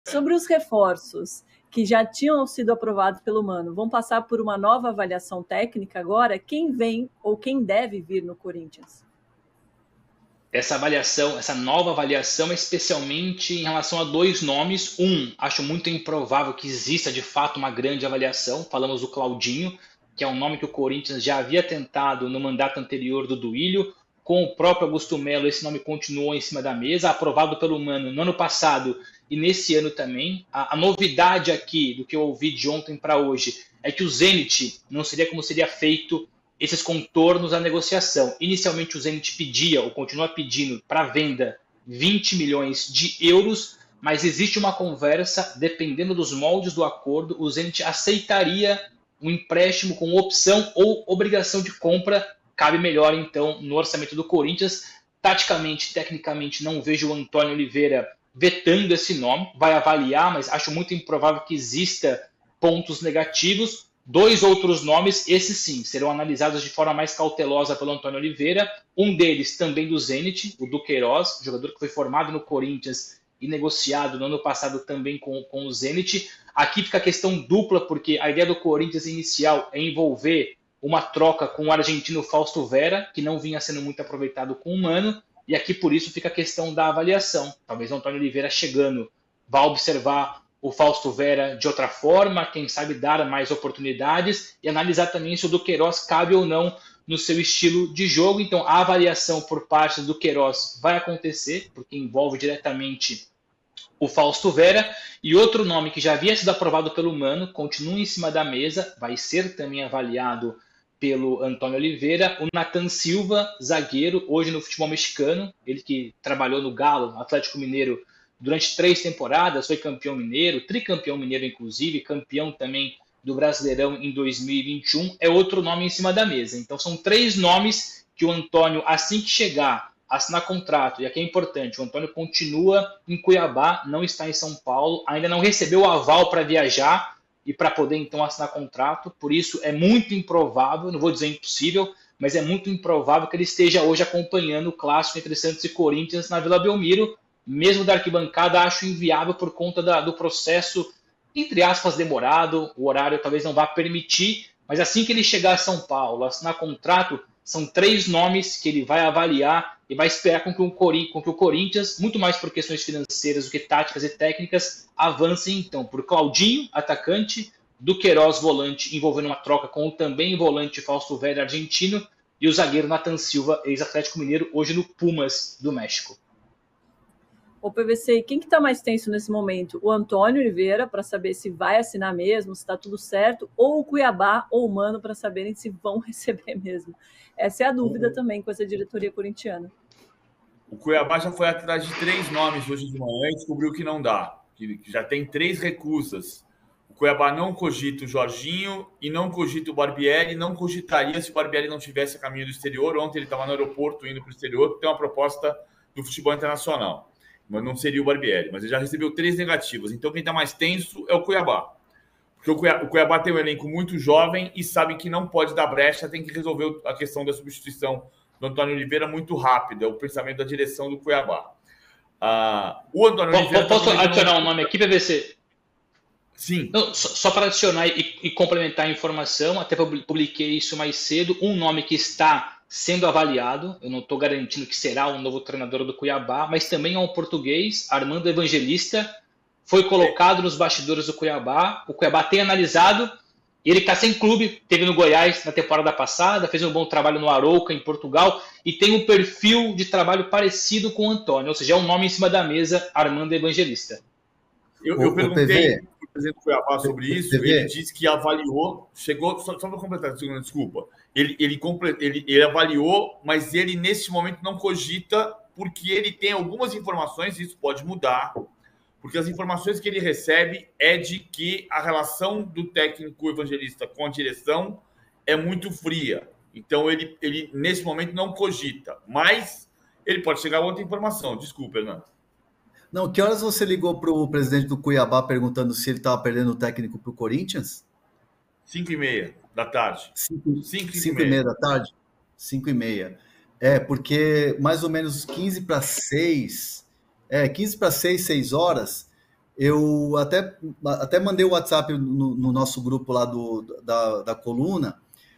Sobre os reforços que já tinham sido aprovados pelo Mano, vão passar por uma nova avaliação técnica agora? Quem vem ou quem deve vir no Corinthians? Essa avaliação, essa nova avaliação, especialmente em relação a dois nomes. Acho muito improvável que exista de fato uma grande avaliação. Falamos do Claudinho, que é um nome que o Corinthians já havia tentado no mandato anterior do Duílio. Com o próprio Augusto Melo, esse nome continuou em cima da mesa, aprovado pelo Mano no ano passado e nesse ano também. A novidade aqui, do que eu ouvi de ontem para hoje, é que o Zenit não seria como seria feito esses contornos da negociação. Inicialmente o Zenit pedia, ou continua pedindo, para venda 20 milhões de euros, mas existe uma conversa, dependendo dos moldes do acordo, o Zenit aceitaria um empréstimo com opção ou obrigação de compra. Cabe melhor, então, no orçamento do Corinthians. Taticamente, tecnicamente, não vejo o Antônio Oliveira vetando esse nome. Vai avaliar, mas acho muito improvável que exista pontos negativos. Dois outros nomes, esses sim, serão analisados de forma mais cautelosa pelo Antônio Oliveira. Um deles também do Zenit, o Duqueiroz, jogador que foi formado no Corinthians e negociado no ano passado também com o Zenit. Aqui fica a questão dupla, porque a ideia do Corinthians inicial é envolver uma troca com o argentino Fausto Vera, que não vinha sendo muito aproveitado com o Mano, e aqui por isso fica a questão da avaliação. Talvez o Antônio Oliveira chegando vá observar o Fausto Vera de outra forma, quem sabe dar mais oportunidades e analisar também se o Duqueiroz cabe ou não no seu estilo de jogo. Então a avaliação por parte do Duqueiroz vai acontecer, porque envolve diretamente o Fausto Vera. E outro nome que já havia sido aprovado pelo Mano, continua em cima da mesa, vai ser também avaliado pelo Antônio Oliveira, o Nathan Silva, zagueiro, hoje no futebol mexicano, ele que trabalhou no Galo, Atlético Mineiro, durante 3 temporadas, foi campeão mineiro, tricampeão mineiro inclusive, campeão também do Brasileirão em 2021, é outro nome em cima da mesa. Então são 3 nomes que o Antônio, assim que chegar, assinar contrato, e aqui é importante, o Antônio continua em Cuiabá, não está em São Paulo, ainda não recebeu o aval para viajar e para poder então assinar contrato, por isso é muito improvável, não vou dizer impossível, mas é muito improvável que ele esteja hoje acompanhando o clássico entre Santos e Corinthians na Vila Belmiro. Mesmo da arquibancada, acho inviável por conta do processo, entre aspas, demorado, o horário talvez não vá permitir, mas assim que ele chegar a São Paulo, assinar contrato, são 3 nomes que ele vai avaliar e vai esperar com que o Corinthians, muito mais por questões financeiras do que táticas e técnicas, avancem então por Claudinho, atacante, Duqueiroz, volante, envolvendo uma troca com o também volante Fausto Vera, argentino, e o zagueiro Nathan Silva, ex-Atlético Mineiro, hoje no Pumas do México. O PVC, quem que está mais tenso nesse momento? O Antônio Oliveira, para saber se vai assinar mesmo, se está tudo certo, ou o Cuiabá ou o Mano, para saberem se vão receber mesmo? Essa é a dúvida também com essa diretoria corintiana. O Cuiabá já foi atrás de 3 nomes hoje de manhã e descobriu que não dá, que já tem 3 recusas. O Cuiabá não cogita o Jorginho e não cogita o Barbieri, não cogitaria se o Barbieri não tivesse a caminho do exterior. Ontem ele estava no aeroporto indo para o exterior, porque tem uma proposta do futebol internacional. Mas não seria o Barbieri, mas ele já recebeu 3 negativas. Então quem está mais tenso é o Cuiabá. Porque o Cuiabá tem um elenco muito jovem e sabe que não pode dar brecha, tem que resolver a questão da substituição do Antônio Oliveira muito rápido. É o pensamento da direção do Cuiabá. O Antônio Oliveira... Posso adicionar um nome aqui, PVC? Sim. Não, só para adicionar e complementar a informação, até publiquei isso mais cedo, um nome que está sendo avaliado, eu não estou garantindo que será o novo treinador do Cuiabá, mas também é um português, Armando Evangelista, foi colocado nos bastidores do Cuiabá, o Cuiabá tem analisado, e ele está sem clube, teve no Goiás na temporada passada, fez um bom trabalho no Arouca, em Portugal, e tem um perfil de trabalho parecido com o Antônio, ou seja, é um nome em cima da mesa, Armando Evangelista. Eu perguntei para o presidente do Cuiabá sobre isso, ele disse que avaliou, chegou, só para completar, desculpa, ele avaliou, mas ele nesse momento não cogita, porque ele tem algumas informações, isso pode mudar, porque as informações que ele recebe é de que a relação do técnico Evangelista com a direção é muito fria. Então ele nesse momento não cogita, mas ele pode chegar a outra informação. Desculpa, Hernando. Não, que horas você ligou para o presidente do Cuiabá perguntando se ele estava perdendo o técnico para o Corinthians? 5h30 da tarde. 5h30 da tarde? 5h30. Porque mais ou menos 15 para 6, 6 horas, eu até mandei o WhatsApp no nosso grupo lá da coluna,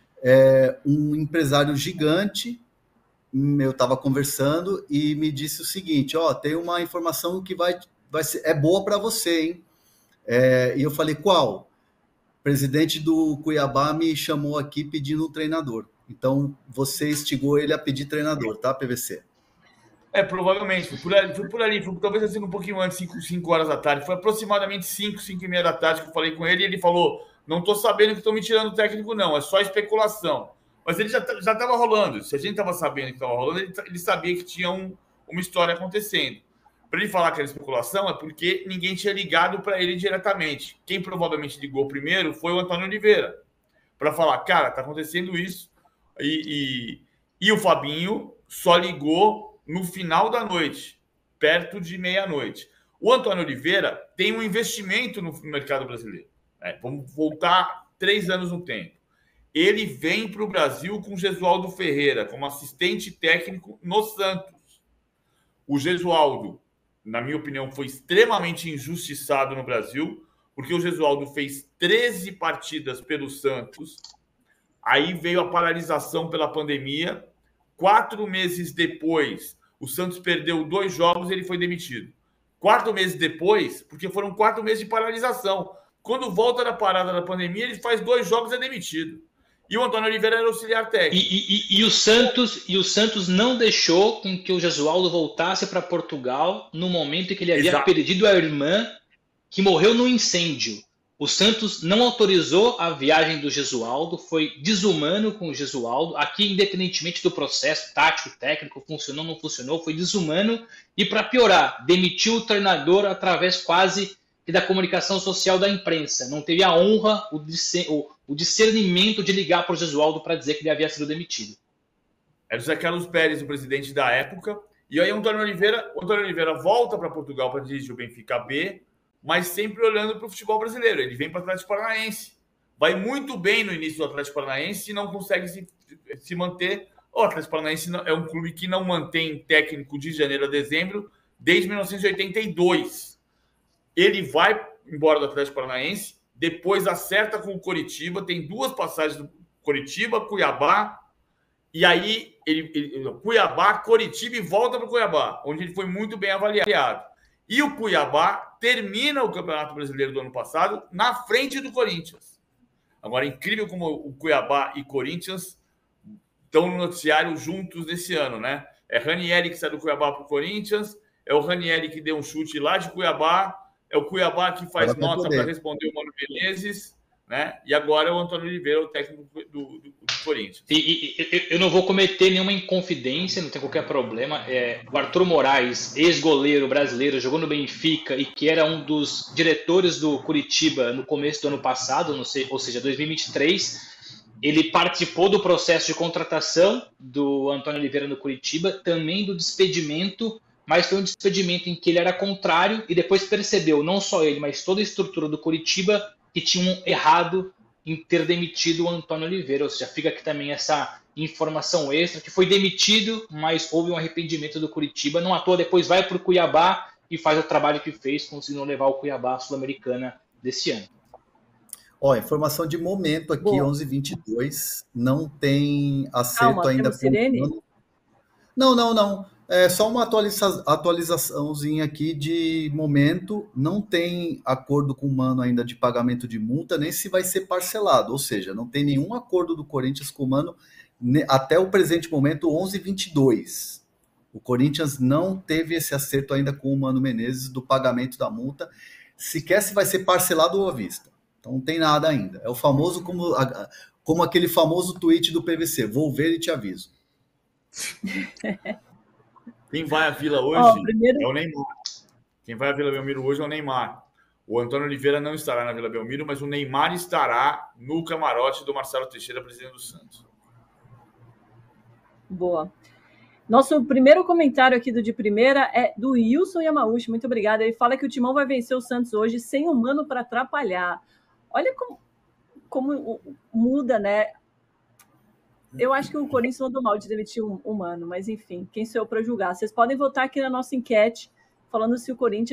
um empresário gigante, eu estava conversando e me disse o seguinte, tem uma informação que vai ser, é boa para você, hein? E eu falei, qual? O presidente do Cuiabá me chamou aqui pedindo um treinador. Então, você instigou ele a pedir treinador, tá, PVC? Provavelmente. Foi por ali. Talvez assim um pouquinho antes, 5 horas da tarde. Foi aproximadamente 5h30 da tarde que eu falei com ele. E ele falou, não estou sabendo que estão me tirando o técnico, não. É só especulação. Mas ele já estava rolando. Se a gente estava sabendo que estava rolando, ele sabia que tinha uma história acontecendo. Para ele falar que era especulação, é porque ninguém tinha ligado para ele diretamente. Quem provavelmente ligou primeiro foi o Antônio Oliveira. Para falar, cara, está acontecendo isso. E o Fabinho só ligou no final da noite, perto de meia-noite. O Antônio Oliveira tem um investimento no mercado brasileiro. Vamos voltar 3 anos no tempo. Ele vem para o Brasil com o Gesualdo Ferreira, como assistente técnico no Santos. O Gesualdo, na minha opinião, foi extremamente injustiçado no Brasil, porque o Gesualdo fez 13 partidas pelo Santos, aí veio a paralisação pela pandemia, 4 meses depois, o Santos perdeu 2 jogos e ele foi demitido. 4 meses depois, porque foram 4 meses de paralisação. Quando volta da parada da pandemia, ele faz 2 jogos e é demitido. E o Antônio Oliveira era auxiliar técnico. E o Santos não deixou com que o Gesualdo voltasse para Portugal no momento em que ele havia perdido a irmã, que morreu no incêndio. O Santos não autorizou a viagem do Gesualdo, foi desumano com o Gesualdo. Aqui, independentemente do processo tático, técnico, funcionou, não funcionou, foi desumano. E, para piorar, demitiu o treinador através quase que da comunicação social da imprensa. Não teve a honra, o discernimento de ligar para o Gesualdo para dizer que ele havia sido demitido. Era o José Carlos Pérez, o presidente da época. E aí o Antônio Oliveira volta para Portugal para dirigir o Benfica B, mas sempre olhando para o futebol brasileiro. Ele vem para o Atlético Paranaense. Vai muito bem no início do Atlético Paranaense e não consegue se manter. O Atlético Paranaense é um clube que não mantém técnico de janeiro a dezembro desde 1982. Ele vai embora do Atlético Paranaense, depois acerta com o Coritiba, tem 2 passagens do Coritiba, Cuiabá, e aí Cuiabá, Coritiba e volta para o Cuiabá, onde ele foi muito bem avaliado. E o Cuiabá termina o Campeonato Brasileiro do ano passado na frente do Corinthians. Agora, é incrível como o Cuiabá e Corinthians estão no noticiário juntos nesse ano, né? É Ranieri que sai do Cuiabá para o Corinthians, é o Ranieri que deu um chute lá de Cuiabá, é o Cuiabá que faz nota para responder o Mano Menezes, né? E agora é o Antônio Oliveira, o técnico do Corinthians. E eu não vou cometer nenhuma inconfidência, não tem qualquer problema. O Arthur Moraes, ex-goleiro brasileiro, jogou no Benfica e que era um dos diretores do Curitiba no começo do ano passado, ou seja, 2023. Ele participou do processo de contratação do Antônio Oliveira no Curitiba, também do despedimento, mas foi um despedimento em que ele era contrário e depois percebeu, não só ele, mas toda a estrutura do Curitiba, que tinham errado em ter demitido o Antônio Oliveira. Ou seja, fica aqui também essa informação extra, que foi demitido, mas houve um arrependimento do Curitiba. Não à toa, depois vai para o Cuiabá e faz o trabalho que fez, conseguindo levar o Cuiabá à Sul-Americana desse ano. Informação de momento aqui, 11h22, não tem acerto ainda. Não. É só uma atualizaçãozinha aqui de momento. Não tem acordo com o Mano ainda de pagamento de multa, nem se vai ser parcelado. Ou seja, não tem nenhum acordo do Corinthians com o Mano até o presente momento, 11h22. O Corinthians não teve esse acerto ainda com o Mano Menezes do pagamento da multa, sequer se vai ser parcelado ou à vista. Então não tem nada ainda. É o famoso, como aquele famoso tweet do PVC, vou ver e te aviso. Quem vai à Vila hoje é o Neymar. Quem vai à Vila Belmiro hoje é o Neymar. O Antônio Oliveira não estará na Vila Belmiro, mas o Neymar estará no camarote do Marcelo Teixeira, presidente do Santos. Boa. Nosso primeiro comentário aqui do De Primeira é do Wilson Yamauchi. Muito obrigada. Ele fala que o Timão vai vencer o Santos hoje sem o Mano para atrapalhar. Olha como muda, né? Eu acho que o Corinthians mandou mal de demitir o Mano, mas enfim, quem sou eu para julgar? Vocês podem votar aqui na nossa enquete falando se o Corinthians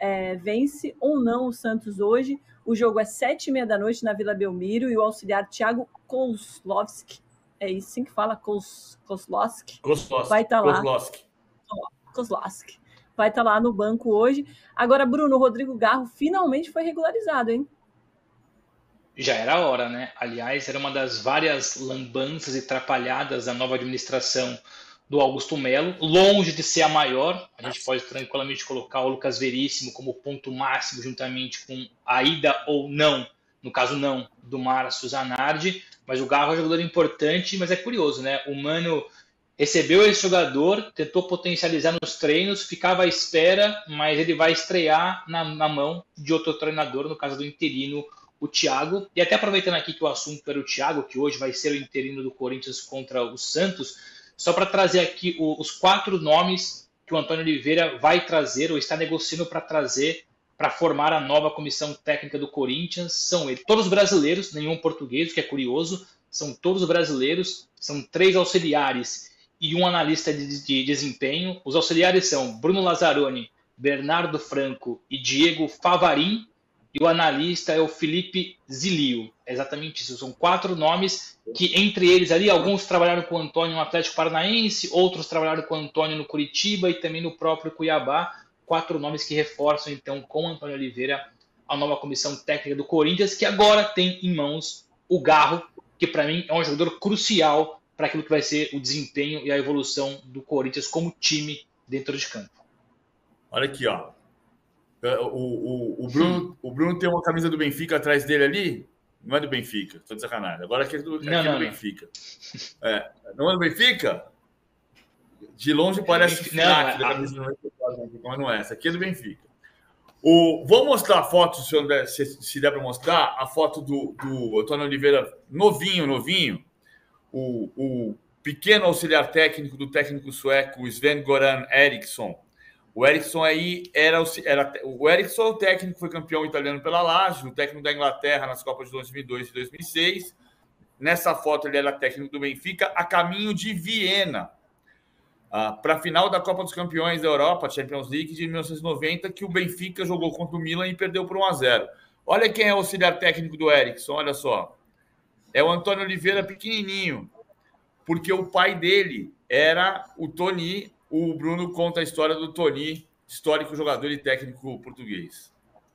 vence ou não o Santos hoje. O jogo é 7h30 da noite na Vila Belmiro e o auxiliar Thiago Kozlowski, é isso assim que fala, Kozlowski, vai estar lá. Kozlowski vai estar lá no banco hoje. Agora, Bruno, o Rodrigo Garro finalmente foi regularizado, hein? Já era a hora, né? Aliás, era uma das várias lambanças e trapalhadas da nova administração do Augusto Melo, longe de ser a maior. A gente pode tranquilamente colocar o Lucas Veríssimo como ponto máximo, juntamente com a ida ou não, no caso não, do Márcio Zanardi, mas o Garro é um jogador importante, mas é curioso, né? O Mano recebeu esse jogador, tentou potencializar nos treinos, ficava à espera, mas ele vai estrear na mão de outro treinador, no caso do interino, o Thiago. E até aproveitando aqui que o assunto era o Thiago, que hoje vai ser o interino do Corinthians contra o Santos, só para trazer aqui os 4 nomes que o Antônio Oliveira vai trazer ou está negociando para trazer para formar a nova comissão técnica do Corinthians. São eles, todos brasileiros, nenhum português, o que é curioso, são todos brasileiros, são 3 auxiliares e um analista de desempenho. Os auxiliares são Bruno Lazzaroni, Bernardo Franco e Diego Favarin, e o analista é o Felipe Zilio. É exatamente isso. São 4 nomes que, entre eles ali, alguns trabalharam com o Antônio no Atlético Paranaense, outros trabalharam com o Antônio no Curitiba e também no próprio Cuiabá. 4 nomes que reforçam, então, com o Antônio Oliveira, a nova comissão técnica do Corinthians, que agora tem em mãos o Garro, que para mim é um jogador crucial para aquilo que vai ser o desempenho e a evolução do Corinthians como time dentro de campo. Olha aqui, ó. O Bruno tem uma camisa do Benfica atrás dele ali. Não é do Benfica, tô de sacanagem. Agora aqui é do Benfica. Não é do Benfica? De longe parece FNAC da camisa do Benfica, mas não é. Essa aqui é do Benfica. Vou mostrar a foto, se der para mostrar, a foto do Antônio Oliveira novinho. O pequeno auxiliar técnico do técnico sueco Sven-Göran Eriksson. O Eriksson aí o Eriksson é o técnico que foi campeão italiano pela Lazio, o técnico da Inglaterra nas Copas de 2002 e 2006. Nessa foto ele era técnico do Benfica, a caminho de Viena, para a final da Copa dos Campeões da Europa, Champions League de 1990, que o Benfica jogou contra o Milan e perdeu por 1-0. Olha quem é o auxiliar técnico do Eriksson, olha só. É o Antônio Oliveira pequenininho, porque o pai dele era o Toni. O Bruno conta a história do Toni, histórico jogador e técnico português.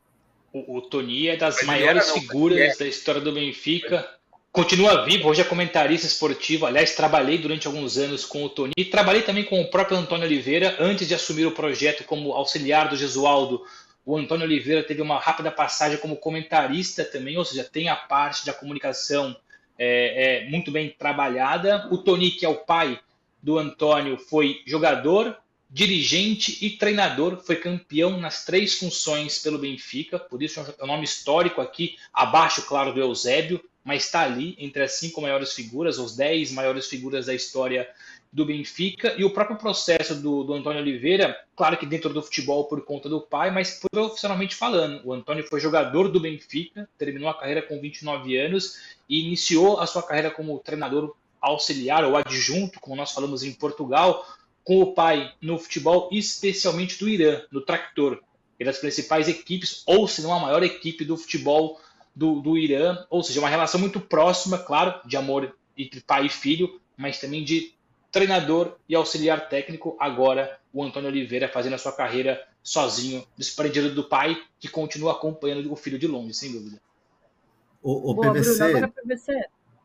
O Toni é das maiores figuras da história do Benfica. Continua vivo, hoje é comentarista esportivo. Aliás, trabalhei durante alguns anos com o Toni. Trabalhei também com o próprio Antônio Oliveira. Antes de assumir o projeto como auxiliar do Gesualdo, o Antônio Oliveira teve uma rápida passagem como comentarista também, ou seja, tem a parte da comunicação muito bem trabalhada. O Toni, que é o pai do Antônio, foi jogador, dirigente e treinador, foi campeão nas 3 funções pelo Benfica, por isso é um nome histórico aqui, abaixo, claro, do Eusébio, mas está ali entre as 5 maiores figuras, os 10 maiores figuras da história do Benfica. E o próprio processo do Antônio Oliveira, claro que dentro do futebol por conta do pai, mas profissionalmente falando, o Antônio foi jogador do Benfica, terminou a carreira com 29 anos e iniciou a sua carreira como treinador auxiliar ou adjunto, como nós falamos em Portugal, com o pai no futebol, especialmente do Irã, no Tractor, que é das principais equipes, ou se não a maior equipe do futebol do Irã, ou seja, uma relação muito próxima, claro, de amor entre pai e filho, mas também de treinador e auxiliar técnico. Agora o Antônio Oliveira fazendo a sua carreira sozinho, desprendido do pai, que continua acompanhando o filho de longe, sem dúvida. Boa, PVC. Bruno, agora PVC.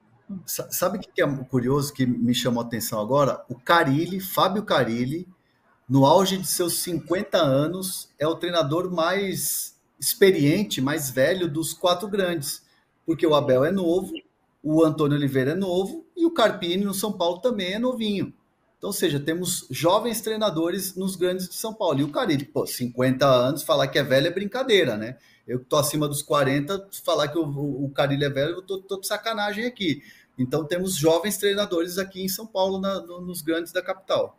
Sabe o que é curioso, que me chamou a atenção agora? O Fábio Carille, no auge de seus 50 anos, é o treinador mais experiente, mais velho dos 4 grandes. Porque o Abel é novo, o Antônio Oliveira é novo e o Carpini no São Paulo também é novinho. Então, ou seja, temos jovens treinadores nos grandes de São Paulo. E o Carille, 50 anos, falar que é velho é brincadeira, né? Eu que estou acima dos 40, falar que o Carille é velho, eu estou de sacanagem aqui. Então, temos jovens treinadores aqui em São Paulo, nos grandes da capital.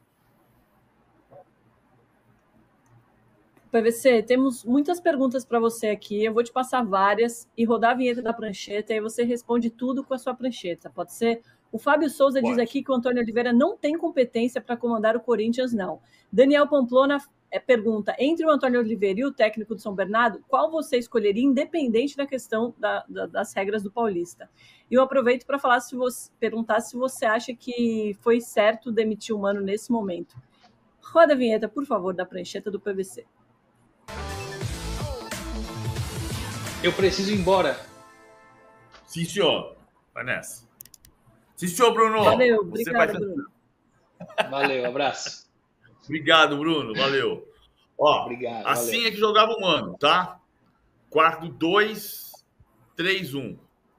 PVC, temos muitas perguntas para você aqui. Eu vou te passar várias e rodar a vinheta da prancheta, e aí você responde tudo com a sua prancheta. Pode ser? O Fábio Souza diz aqui que o Antônio Oliveira não tem competência para comandar o Corinthians, não. Daniel Pamplona pergunta, entre o Antônio Oliveira e o técnico do São Bernardo, qual você escolheria, independente da questão das regras do Paulista? E eu aproveito para perguntar se você acha que foi certo demitir o Mano nesse momento. Roda a vinheta, por favor, da prancheta do PVC. Eu preciso ir embora. Sim, senhor. Vai nessa. Sim, senhor, Bruno. Valeu, obrigado, Bruno. Valeu, abraço. Obrigado, Bruno. Valeu. Ó, Obrigado, assim valeu. é que jogava o Mano, tá? 4-2-3-1.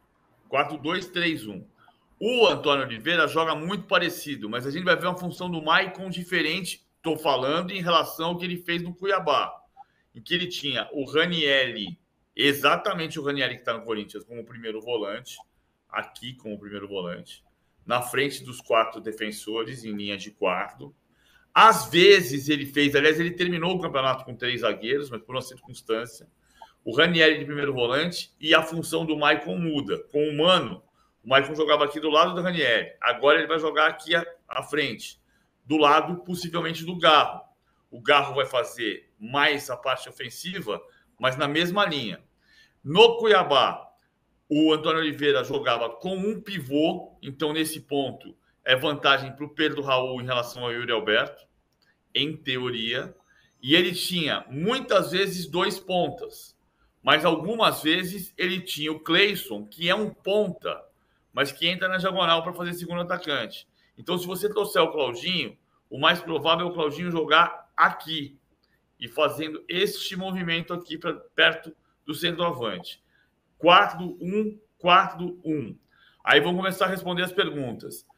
4-2-3-1. O Antônio Oliveira joga muito parecido, mas a gente vai ver uma função do Maicon diferente, estou falando, em relação ao que ele fez no Cuiabá, em que ele tinha o Ranieri, exatamente o Ranieri que está no Corinthians, como primeiro volante, aqui como primeiro volante, na frente dos 4 defensores, em linha de quarto. Às vezes ele terminou o campeonato com 3 zagueiros, mas por uma circunstância. O Ranieri de primeiro volante e a função do Maicon muda. Com o Mano, o Maicon jogava aqui do lado do Ranieri. Agora ele vai jogar aqui à frente, do lado, possivelmente, do Garro. O Garro vai fazer mais a parte ofensiva, mas na mesma linha. No Cuiabá, o Antônio Oliveira jogava com um pivô, então nesse ponto é vantagem para o Pedro Raul em relação ao Yuri Alberto, em teoria. E ele tinha muitas vezes 2 pontas, mas algumas vezes ele tinha o Cleison, que é um ponta, mas que entra na diagonal para fazer segundo atacante. Então, se você trouxer o Claudinho, o mais provável é o Claudinho jogar aqui e fazendo este movimento aqui perto do centroavante. 4-1, 4-1. Aí vamos começar a responder as perguntas.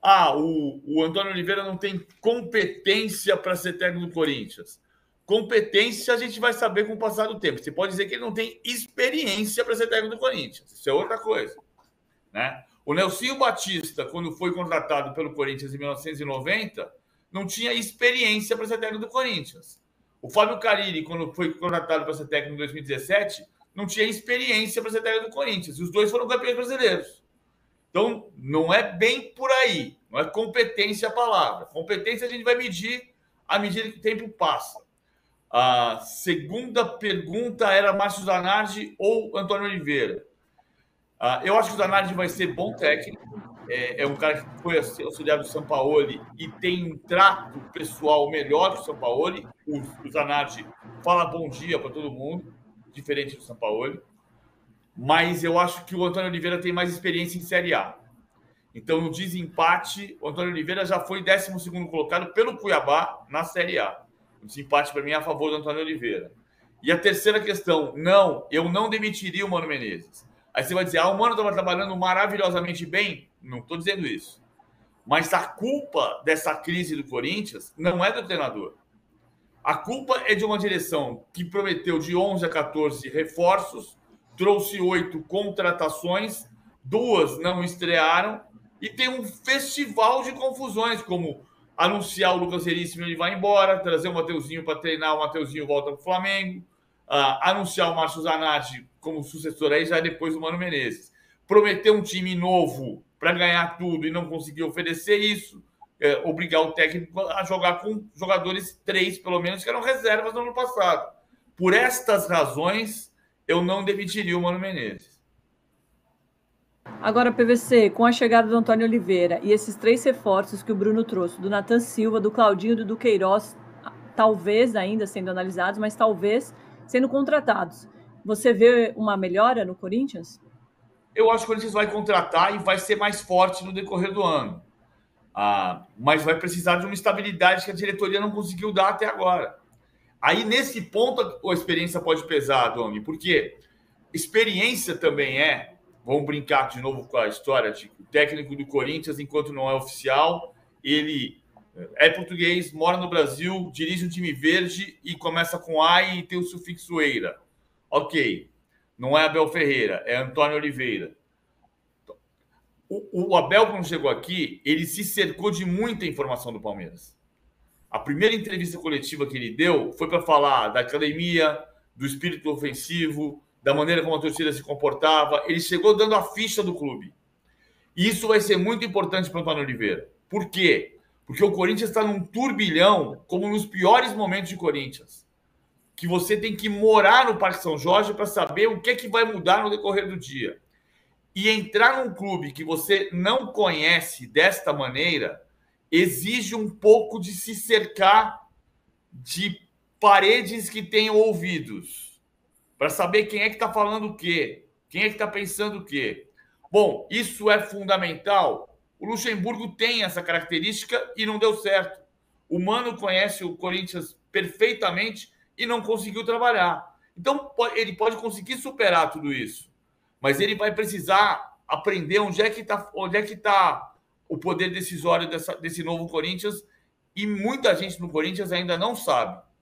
O Antônio Oliveira não tem competência para ser técnico do Corinthians. Competência a gente vai saber com o passar do tempo. Você pode dizer que ele não tem experiência para ser técnico do Corinthians. Isso é outra coisa, né? O Nelsinho Batista, quando foi contratado pelo Corinthians em 1990, não tinha experiência para ser técnico do Corinthians. O Fábio Carille, quando foi contratado para ser técnico em 2017, não tinha experiência para ser técnico do Corinthians. E os dois foram campeões brasileiros. Então, não é bem por aí. Não é competência a palavra. Competência a gente vai medir à medida que o tempo passa. A segunda pergunta era Márcio Zanardi ou Antônio Oliveira. Eu acho que o Zanardi vai ser bom técnico. É um cara que foi auxiliar do Sampaoli e tem um trato pessoal melhor que o Sampaoli. O Zanardi fala bom dia para todo mundo, diferente do Sampaoli. Mas eu acho que o Antônio Oliveira tem mais experiência em Série A. Então, no desempate, o Antônio Oliveira já foi 12º colocado pelo Cuiabá na Série A. O desempate, para mim, é a favor do Antônio Oliveira. E a terceira questão, não, eu não demitiria o Mano Menezes. Aí você vai dizer, o Mano estava trabalhando maravilhosamente bem? Não estou dizendo isso. Mas a culpa dessa crise do Corinthians não é do treinador. A culpa é de uma direção que prometeu de 11 a 14 reforços, trouxe 8 contratações, 2 não estrearam, e tem um festival de confusões, como anunciar o Lucas Veríssimo, ele vai embora, trazer o Mateuzinho para treinar, o Mateuzinho volta para o Flamengo, anunciar o Márcio Zanardi como sucessor aí já depois do Mano Menezes. Prometer um time novo para ganhar tudo e não conseguir oferecer isso, obrigar o técnico a jogar com jogadores 3, pelo menos, que eram reservas no ano passado. Por estas razões, eu não demitiria o Mano Menezes. Agora, PVC, com a chegada do Antônio Oliveira e esses 3 reforços que o Bruno trouxe, do Nathan Silva, do Claudinho e do Duqueiroz, talvez ainda sendo analisados, mas talvez sendo contratados, você vê uma melhora no Corinthians? Eu acho que o Corinthians vai contratar e vai ser mais forte no decorrer do ano. Mas vai precisar de uma estabilidade que a diretoria não conseguiu dar até agora. Aí, nesse ponto, a experiência pode pesar, Domi, porque experiência também vamos brincar de novo com a história de o técnico do Corinthians, enquanto não é oficial, ele é português, mora no Brasil, dirige um time verde e começa com A e tem o sufixo eira. Ok, não é Abel Ferreira, é Antônio Oliveira. O Abel, quando chegou aqui, ele se cercou de muita informação do Palmeiras. A primeira entrevista coletiva que ele deu foi para falar da academia, do espírito ofensivo, da maneira como a torcida se comportava. Ele chegou dando a ficha do clube. E isso vai ser muito importante para o Antônio Oliveira. Por quê? Porque o Corinthians está num turbilhão, como nos piores momentos de Corinthians. Que você tem que morar no Parque São Jorge para saber o que é que vai mudar no decorrer do dia. E entrar num clube que você não conhece desta maneira exige um pouco de se cercar de paredes que tenham ouvidos, para saber quem é que está falando o quê, quem é que está pensando o quê. Bom, isso é fundamental. O Luxemburgo tem essa característica e não deu certo. O Mano conhece o Corinthians perfeitamente e não conseguiu trabalhar. Então, ele pode conseguir superar tudo isso, mas ele vai precisar aprender onde é que está o poder decisório desse novo Corinthians, e muita gente no Corinthians ainda não sabe.